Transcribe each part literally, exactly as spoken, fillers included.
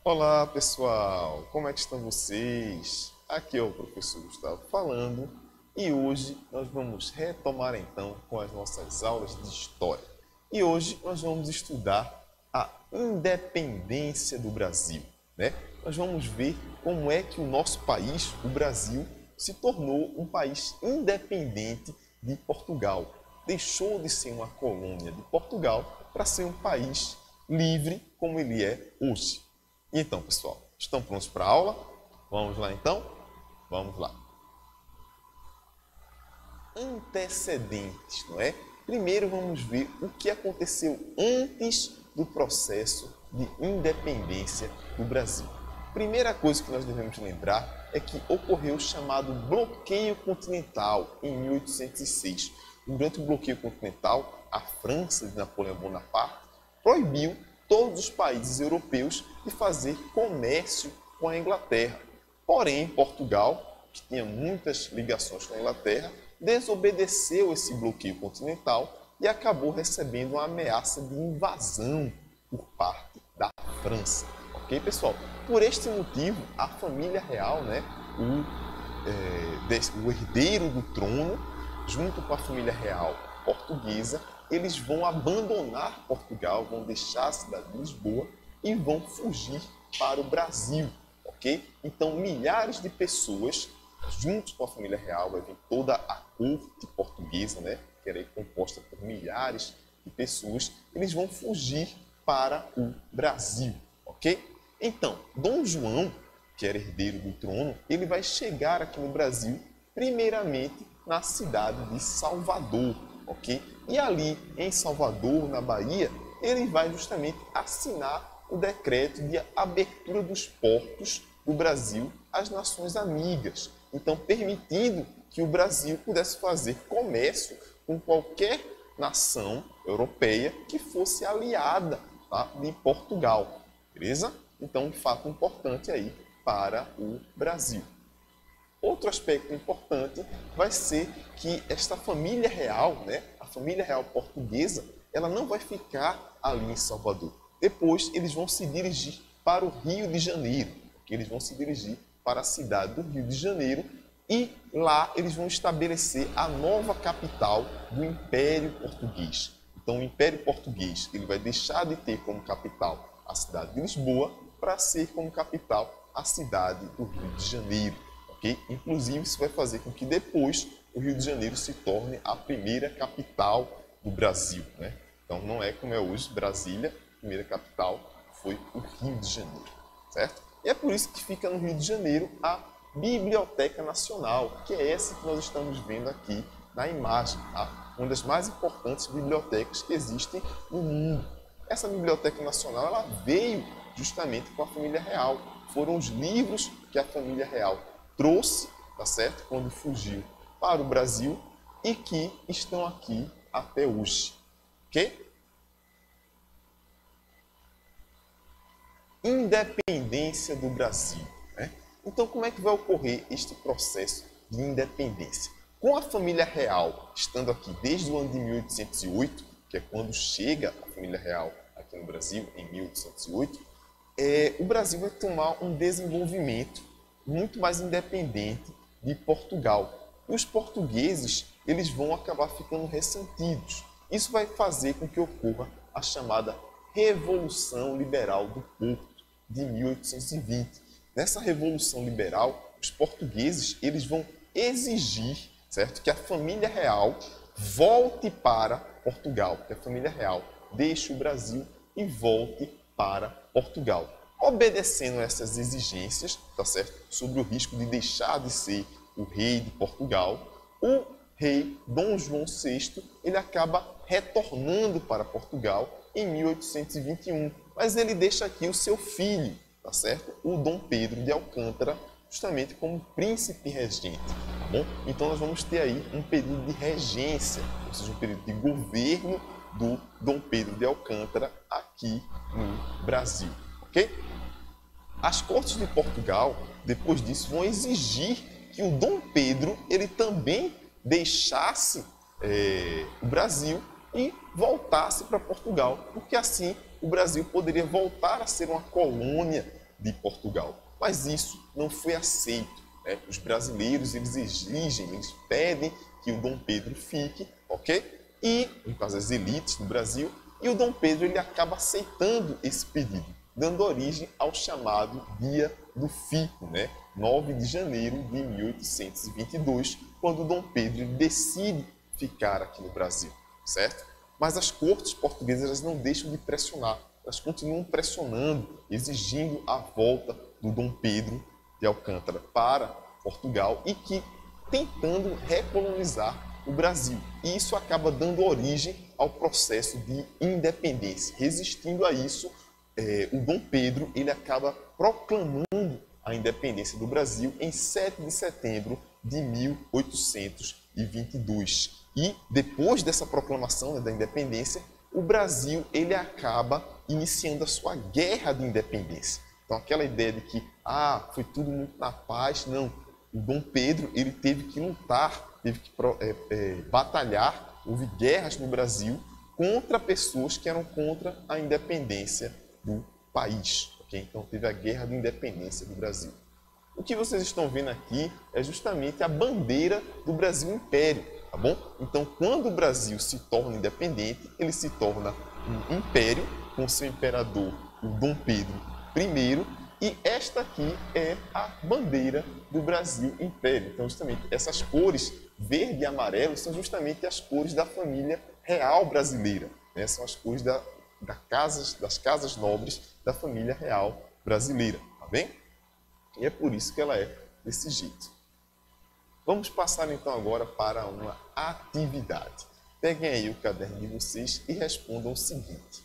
Olá pessoal, como é que estão vocês? Aqui é o professor Gustavo falando e hoje nós vamos retomar então com as nossas aulas de História. E hoje nós vamos estudar a independência do Brasil, né? Nós vamos ver como é que o nosso país, o Brasil, se tornou um país independente de Portugal. Deixou de ser uma colônia de Portugal para ser um país livre como ele é hoje. E então, pessoal, estão prontos para a aula? Vamos lá então? Vamos lá. Antecedentes, não é? Primeiro vamos ver o que aconteceu antes do processo de independência do Brasil. Primeira coisa que nós devemos lembrar é que ocorreu o chamado bloqueio continental em mil oitocentos e seis. Durante o bloqueio continental, a França de Napoleão Bonaparte proibiu todos os países europeus de fazer comércio com a Inglaterra. Porém, Portugal, que tinha muitas ligações com a Inglaterra, desobedeceu esse bloqueio continental e acabou recebendo uma ameaça de invasão por parte da França. Ok, pessoal? Por este motivo, a família real, né, o, é, o herdeiro do trono, junto com a família real portuguesa, eles vão abandonar Portugal, vão deixar a cidade de Lisboa e vão fugir para o Brasil, ok? Então, milhares de pessoas, juntos com a família real, vai vir toda a corte portuguesa, né? Que era composta por milhares de pessoas, eles vão fugir para o Brasil, ok? Então, Dom João, que era herdeiro do trono, ele vai chegar aqui no Brasil, primeiramente na cidade de Salvador, ok? E ali, em Salvador, na Bahia, ele vai justamente assinar o decreto de abertura dos portos do Brasil às nações amigas. Então, permitindo que o Brasil pudesse fazer comércio com qualquer nação europeia que fosse aliada, tá, de Portugal. Beleza? Então, um fato importante aí para o Brasil. Outro aspecto importante vai ser que esta família real, né, a família real portuguesa, ela não vai ficar ali em Salvador. Depois eles vão se dirigir para o Rio de Janeiro, porque eles vão se dirigir para a cidade do Rio de Janeiro e lá eles vão estabelecer a nova capital do Império Português. Então o Império Português ele vai deixar de ter como capital a cidade de Lisboa para ser como capital a cidade do Rio de Janeiro. Okay? Inclusive, isso vai fazer com que depois o Rio de Janeiro se torne a primeira capital do Brasil, né? Então, não é como é hoje Brasília, a primeira capital foi o Rio de Janeiro, certo? E é por isso que fica no Rio de Janeiro a Biblioteca Nacional, que é essa que nós estamos vendo aqui na imagem, tá? Uma das mais importantes bibliotecas que existem no mundo. Essa Biblioteca Nacional ela veio justamente com a família real. Foram os livros que a família real trouxe, tá certo? Quando fugiu para o Brasil e que estão aqui até hoje, ok? Independência do Brasil, né? Então, como é que vai ocorrer este processo de independência? Com a família real estando aqui desde o ano de mil oitocentos e oito, que é quando chega a família real aqui no Brasil, em mil oitocentos e oito, é, o Brasil vai tomar um desenvolvimento muito mais independente de Portugal. E os portugueses eles vão acabar ficando ressentidos. Isso vai fazer com que ocorra a chamada Revolução Liberal do Porto, de mil oitocentos e vinte. Nessa Revolução Liberal, os portugueses eles vão exigir, certo, que a família real volte para Portugal, que a família real deixe o Brasil e volte para Portugal. Obedecendo a essas exigências, tá certo? Sobre o risco de deixar de ser o rei de Portugal, o rei Dom João sexto ele acaba retornando para Portugal em mil oitocentos e vinte e um, mas ele deixa aqui o seu filho, tá certo? O Dom Pedro de Alcântara, justamente como príncipe regente, tá bom? Então nós vamos ter aí um período de regência, ou seja, um período de governo do Dom Pedro de Alcântara aqui no Brasil, ok? As cortes de Portugal, depois disso, vão exigir que o Dom Pedro ele também deixasse é, o Brasil e voltasse para Portugal, porque assim o Brasil poderia voltar a ser uma colônia de Portugal. Mas isso não foi aceito, né? Os brasileiros, eles exigem, eles pedem que o Dom Pedro fique, ok? E, no caso, as elites do Brasil, e o Dom Pedro ele acaba aceitando esse pedido, dando origem ao chamado Dia do Fico, né? nove de janeiro de mil oitocentos e vinte e dois, quando o Dom Pedro ele decide ficar aqui no Brasil, certo? Mas as cortes portuguesas elas não deixam de pressionar, elas continuam pressionando, exigindo a volta do Dom Pedro de Alcântara para Portugal e que tentando recolonizar o Brasil. E isso acaba dando origem ao processo de independência. Resistindo a isso, eh, o Dom Pedro ele acaba proclamando a independência do Brasil em sete de setembro de mil oitocentos e vinte e dois. E depois dessa proclamação, né, da independência, o Brasil ele acaba iniciando a sua guerra de independência. Então aquela ideia de que ah, foi tudo muito na paz, não. O Dom Pedro ele teve que lutar, teve que é, é, batalhar, houve guerras no Brasil contra pessoas que eram contra a independência do país. Okay? Então teve a guerra de independência do Brasil. O que vocês estão vendo aqui é justamente a bandeira do Brasil Império, tá bom? Então quando o Brasil se torna independente, ele se torna um império com seu imperador, o Dom Pedro I, e esta aqui é a bandeira do Brasil Império. Então, justamente, essas cores, verde e amarelo, são justamente as cores da família real brasileira. Né? São as cores da, da casas, das casas nobres da família real brasileira. Tá bem? E é por isso que ela é desse jeito. Vamos passar, então, agora para uma atividade. Peguem aí o caderno de vocês e respondam o seguinte.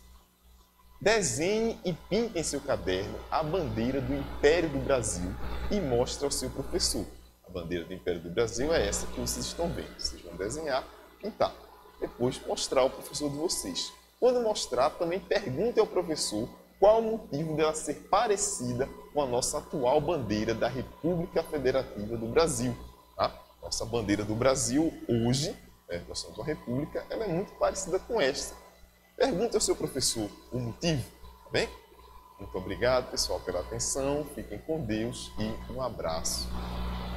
Desenhe e pinte em seu caderno a bandeira do Império do Brasil e mostre ao seu professor. A bandeira do Império do Brasil é essa que vocês estão vendo. Vocês vão desenhar, pintar. Depois mostrar ao professor de vocês. Quando mostrar, também pergunte ao professor qual o motivo dela ser parecida com a nossa atual bandeira da República Federativa do Brasil. Tá? Nossa bandeira do Brasil hoje, né, nós somos uma república, ela é muito parecida com esta. Pergunte ao seu professor o motivo, tá bem? Muito obrigado, pessoal, pela atenção. Fiquem com Deus e um abraço.